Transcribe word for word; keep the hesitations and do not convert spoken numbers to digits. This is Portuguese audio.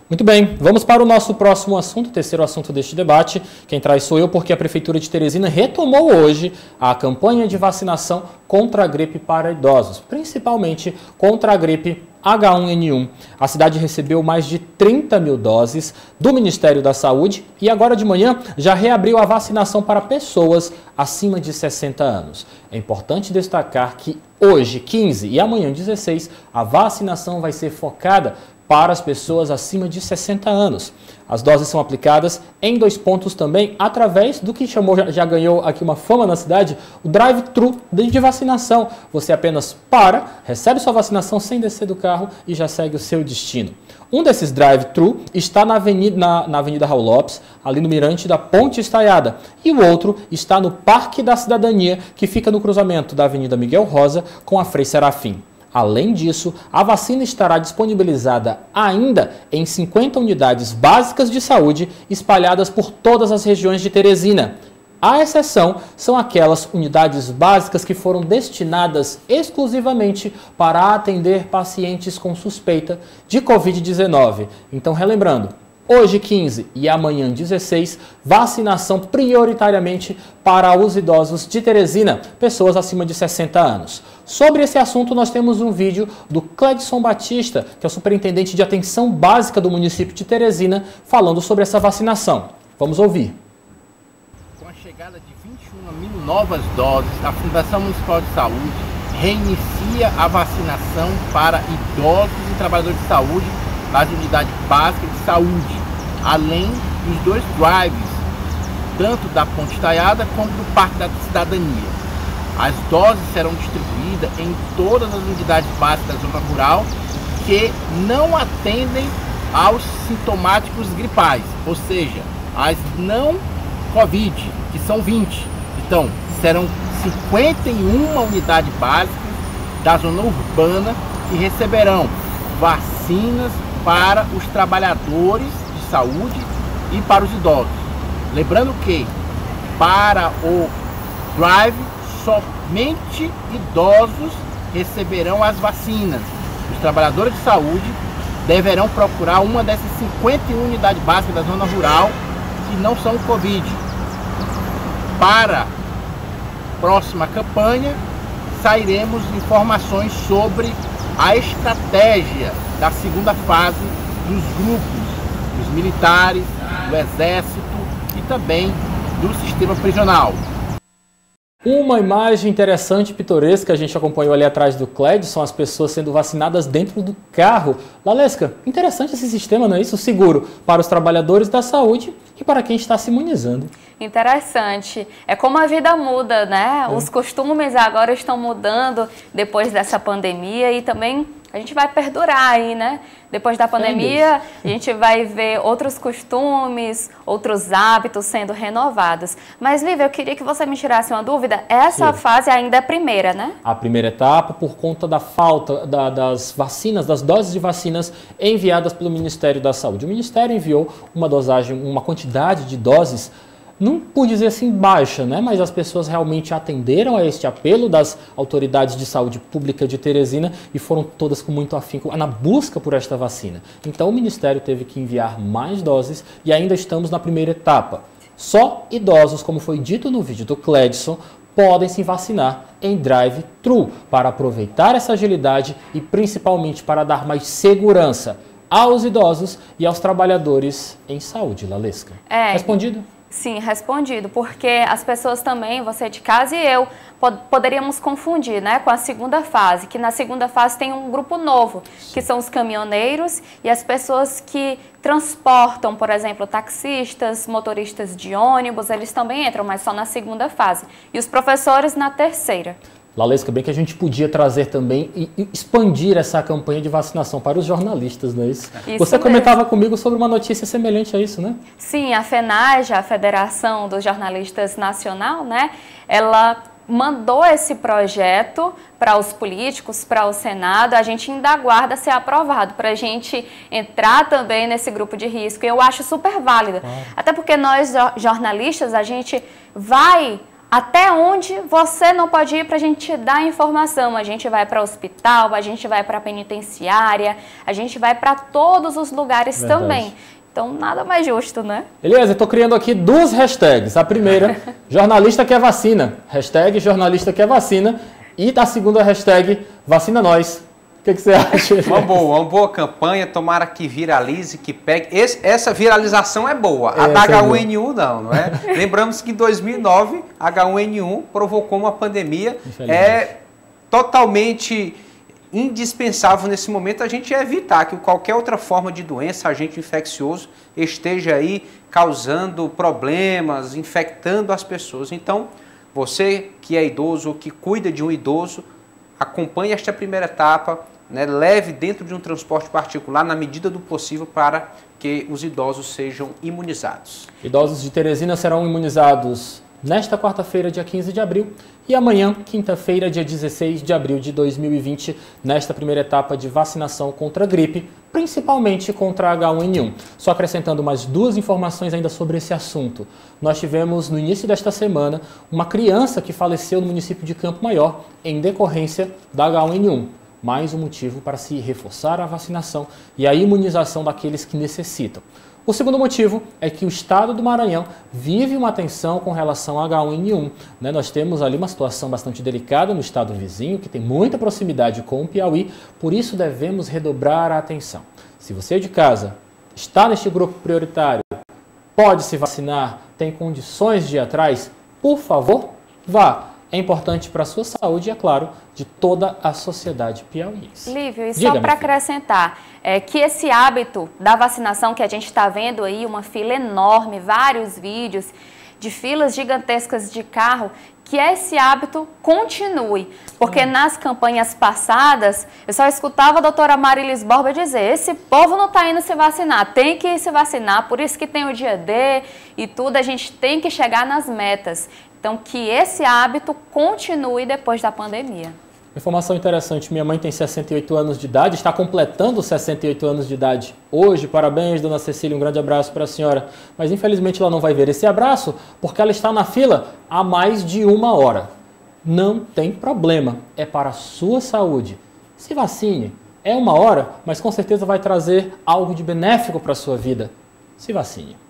Muito bem, vamos para o nosso próximo assunto, terceiro assunto deste debate. Quem traz sou eu, porque a Prefeitura de Teresina retomou hoje a campanha de vacinação contra a gripe para idosos, principalmente contra a gripe H um N um. A cidade recebeu mais de trinta mil doses do Ministério da Saúde e agora de manhã já reabriu a vacinação para pessoas acima de sessenta anos. É importante destacar que hoje, quinze, e amanhã, dezesseis, a vacinação vai ser focada para as pessoas acima de sessenta anos. As doses são aplicadas em dois pontos também, através do que chamou, já, já ganhou aqui uma fama na cidade, o drive-thru de vacinação. Você apenas para, recebe sua vacinação sem descer do carro e já segue o seu destino. Um desses drive-thru está na Avenida, na, na Avenida Raul Lopes, ali no mirante da Ponte Estaiada. E o outro está no Parque da Cidadania, que fica no cruzamento da Avenida Miguel Rosa com a Frei Serafim. Além disso, a vacina estará disponibilizada ainda em cinquenta unidades básicas de saúde espalhadas por todas as regiões de Teresina. A exceção são aquelas unidades básicas que foram destinadas exclusivamente para atender pacientes com suspeita de covid dezenove. Então, relembrando, hoje, quinze, e amanhã, dezesseis, vacinação prioritariamente para os idosos de Teresina, pessoas acima de sessenta anos. Sobre esse assunto, nós temos um vídeo do Cledson Batista, que é o superintendente de atenção básica do município de Teresina, falando sobre essa vacinação. Vamos ouvir. Com a chegada de vinte e uma mil novas doses, a Fundação Municipal de Saúde reinicia a vacinação para idosos e trabalhadores de saúde das unidades básicas de saúde, além dos dois drives, tanto da Ponte Estaiada como do Parque da Cidadania. As doses serão distribuídas em todas as unidades básicas da zona rural que não atendem aos sintomáticos gripais, ou seja, as não Covid, que são vinte. Então, serão cinquenta e uma unidades básicas da zona urbana que receberão vacinas para os trabalhadores de saúde e para os idosos. Lembrando que para o drive somente idosos receberão as vacinas. Os trabalhadores de saúde deverão procurar uma dessas cinquenta e uma unidades básicas da zona rural que não são Covid. Para a próxima campanha, sairemos informações sobre a estratégia da segunda fase dos grupos, dos militares, do exército e também do sistema prisional. Uma imagem interessante e pitoresca a gente acompanhou ali atrás do Cledson, as pessoas sendo vacinadas dentro do carro. Lalesca, interessante esse sistema, não é isso? Seguro para os trabalhadores da saúde e para quem está se imunizando. Interessante. É como a vida muda, né? É. Os costumes agora estão mudando depois dessa pandemia e também a gente vai perdurar aí, né? Depois da pandemia, a gente vai ver outros costumes, outros hábitos sendo renovados. Mas, Lívia, eu queria que você me tirasse uma dúvida. Essa Sim. fase ainda é a primeira, né? A primeira etapa, por conta da falta da, das vacinas, das doses de vacinas enviadas pelo Ministério da Saúde. O Ministério enviou uma dosagem, uma quantidade de doses, não por dizer assim baixa, né? Mas as pessoas realmente atenderam a este apelo das autoridades de saúde pública de Teresina e foram todas com muito afinco na busca por esta vacina. Então o Ministério teve que enviar mais doses e ainda estamos na primeira etapa. Só idosos, como foi dito no vídeo do Cledson, podem se vacinar em drive-thru para aproveitar essa agilidade e principalmente para dar mais segurança aos idosos e aos trabalhadores em saúde. Lalesca. É. Respondido? Sim, respondido, porque as pessoas também, você de casa e eu, pod poderíamos confundir, né, com a segunda fase, que na segunda fase tem um grupo novo, Sim. que são os caminhoneiros e as pessoas que transportam, por exemplo, taxistas, motoristas de ônibus, eles também entram, mas só na segunda fase. E os professores na terceira. Lalesca, bem que a gente podia trazer também e expandir essa campanha de vacinação para os jornalistas, não é isso? isso Você mesmo. comentava comigo sobre uma notícia semelhante a isso, né? Sim, a FENAGE, a Federação dos Jornalistas Nacional, né? Ela mandou esse projeto para os políticos, para o Senado. A gente ainda aguarda ser aprovado para a gente entrar também nesse grupo de risco. Eu acho super válido. Claro. Até porque nós, jornalistas, a gente vai Até onde você não pode ir para a gente dar informação. A gente vai para o hospital, a gente vai para a penitenciária, a gente vai para todos os lugares Verdade. também. Então, nada mais justo, né? Elias, eu estou criando aqui duas hashtags. A primeira, jornalista quer vacina. Hashtag jornalista quer vacina. E a segunda hashtag, vacina nós. O que, que você acha? Uma boa, uma boa campanha. Tomara que viralize, que pegue. Esse, essa viralização é boa. A da H um N um não, não é? Lembramos que em dois mil e nove, H um N um provocou uma pandemia. É totalmente indispensável nesse momento a gente evitar que qualquer outra forma de doença, agente infeccioso, esteja aí causando problemas, infectando as pessoas. Então, você que é idoso ou que cuida de um idoso, acompanhe esta primeira etapa, né, leve dentro de um transporte particular na medida do possível para que os idosos sejam imunizados. Idosos de Teresina serão imunizados nesta quarta-feira, dia quinze de abril, e amanhã, quinta-feira, dia dezesseis de abril de dois mil e vinte, nesta primeira etapa de vacinação contra a gripe, principalmente contra a H um N um. Só acrescentando mais duas informações ainda sobre esse assunto. Nós tivemos, no início desta semana, uma criança que faleceu no município de Campo Maior em decorrência da H um N um. Mais um motivo para se reforçar a vacinação e a imunização daqueles que necessitam. O segundo motivo é que o estado do Maranhão vive uma tensão com relação a H um N um. Né? Nós temos ali uma situação bastante delicada no estado vizinho, que tem muita proximidade com o Piauí, por isso devemos redobrar a atenção. Se você de casa está neste grupo prioritário, pode se vacinar, tem condições de ir atrás, por favor, vá. É importante para a sua saúde e, é claro, de toda a sociedade piauiense. Lívio, e só para acrescentar, é que esse hábito da vacinação que a gente está vendo aí, uma fila enorme, vários vídeos de filas gigantescas de carro, que esse hábito continue. Porque hum. nas campanhas passadas, eu só escutava a doutora Marilis Borba dizer, esse povo não está indo se vacinar, tem que ir se vacinar, por isso que tem o dia D e tudo, a gente tem que chegar nas metas. Então, que esse hábito continue depois da pandemia. Informação interessante, minha mãe tem sessenta e oito anos de idade, está completando sessenta e oito anos de idade hoje. Parabéns, dona Cecília, um grande abraço para a senhora. Mas, infelizmente, ela não vai ver esse abraço porque ela está na fila há mais de uma hora. Não tem problema, é para a sua saúde. Se vacine, é uma hora, mas com certeza vai trazer algo de benéfico para a sua vida. Se vacine.